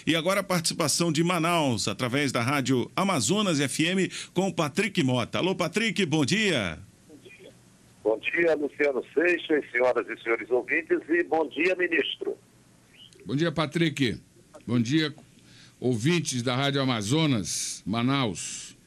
E agora a participação de Manaus, através da Rádio Amazonas FM, com o Patrick Mota. Alô, Patrick, bom dia. Bom dia, Luciano Seixas, senhoras e senhores ouvintes, e bom dia, ministro. Bom dia, Patrick. Bom dia, ouvintes da Rádio Amazonas, Manaus.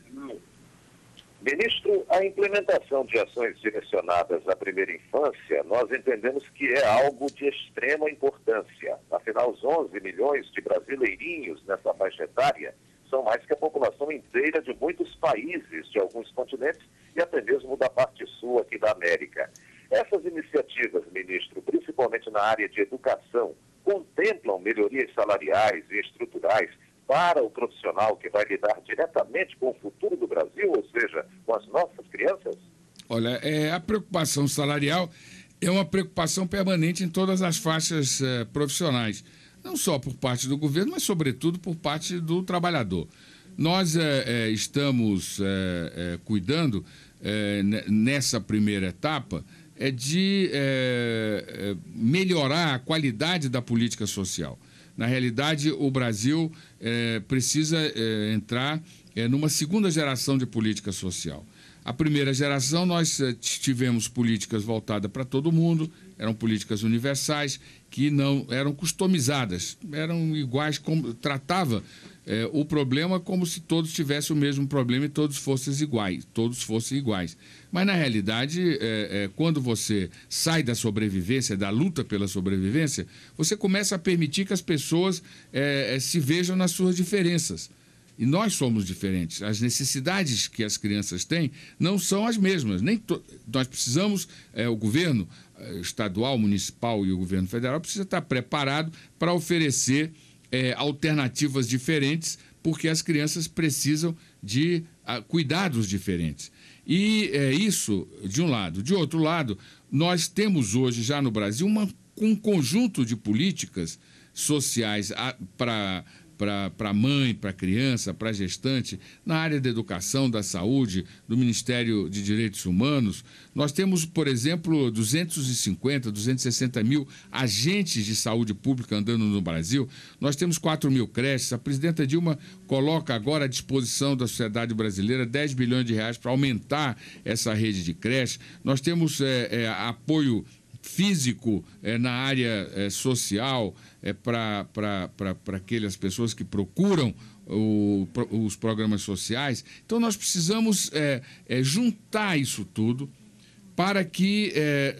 Ministro, a implementação de ações direcionadas à primeira infância, nós entendemos que é algo de extrema importância. Afinal, os 11 milhões de brasileirinhos nessa faixa etária são mais que a população inteira de muitos países, de alguns continentes e até mesmo da parte sul aqui da América. Essas iniciativas, ministro, principalmente na área de educação, contemplam melhorias salariais e estruturais para o profissional que vai lidar diretamente com o futuro do Brasil, ou seja, com as nossas crianças? Olha, a preocupação salarial é uma preocupação permanente em todas as faixas profissionais, não só por parte do governo, mas sobretudo por parte do trabalhador. Nós estamos cuidando, nessa primeira etapa, de melhorar a qualidade da política social. Na realidade, o Brasil precisa entrar numa segunda geração de política social. A primeira geração, nós tivemos políticas voltadas para todo mundo, eram políticas universais, que não eram customizadas, eram iguais, tratava o problema como se todos tivessem o mesmo problema e todos fossem iguais. Mas, na realidade, quando você sai da sobrevivência, da luta pela sobrevivência, você começa a permitir que as pessoas se vejam nas suas diferenças. E nós somos diferentes. As necessidades que as crianças têm não são as mesmas. Nós precisamos, o governo estadual, municipal e o governo federal precisa estar preparado para oferecer alternativas diferentes, porque as crianças precisam de cuidados diferentes. E isso, de um lado. De outro lado, nós temos hoje já no Brasil um conjunto de políticas sociais para a mãe, para a criança, para a gestante, na área da educação, da saúde, do Ministério de Direitos Humanos. Nós temos, por exemplo, 250, 260 mil agentes de saúde pública andando no Brasil. Nós temos 4 mil creches. A presidenta Dilma coloca agora à disposição da sociedade brasileira 10 bilhões de reais para aumentar essa rede de creches. Nós temos apoio físico na área social para aquelas pessoas que procuram os programas sociais. Então, nós precisamos juntar isso tudo para que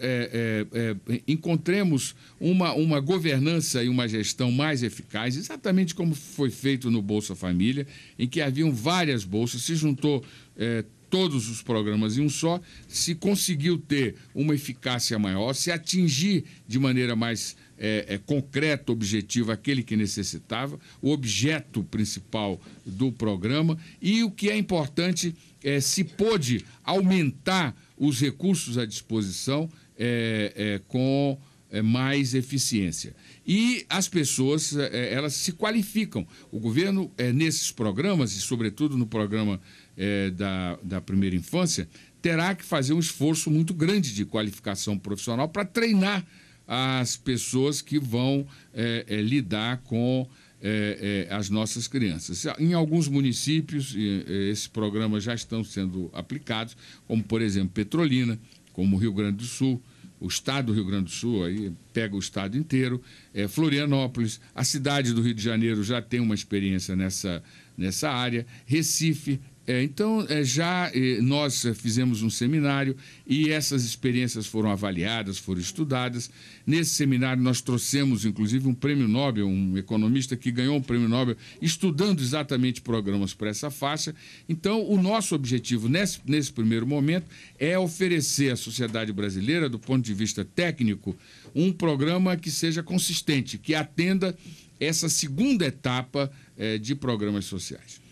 encontremos uma governança e uma gestão mais eficaz, exatamente como foi feito no Bolsa Família, em que haviam várias bolsas, se juntou todos os programas em um só, se conseguiu ter uma eficácia maior, se atingir de maneira mais concreta, objetiva, aquele que necessitava, o objeto principal do programa, e o que é importante, se pôde aumentar os recursos à disposição com mais eficiência. E as pessoas, elas se qualificam. O governo, nesses programas, e sobretudo no programa da primeira infância, terá que fazer um esforço muito grande de qualificação profissional para treinar as pessoas que vão lidar com as nossas crianças. Em alguns municípios, esses programas já estão sendo aplicados, como, por exemplo, Petrolina, como Rio Grande do Sul, o estado do Rio Grande do Sul, aí pega o estado inteiro, Florianópolis, a cidade do Rio de Janeiro já tem uma experiência nessa área, Recife. Então, nós fizemos um seminário e essas experiências foram avaliadas, foram estudadas. Nesse seminário, nós trouxemos, inclusive, um prêmio Nobel, um economista que ganhou um prêmio Nobel, estudando exatamente programas para essa faixa. Então, o nosso objetivo, nesse primeiro momento, é oferecer à sociedade brasileira, do ponto de vista técnico, um programa que seja consistente, que atenda essa segunda etapa de programas sociais.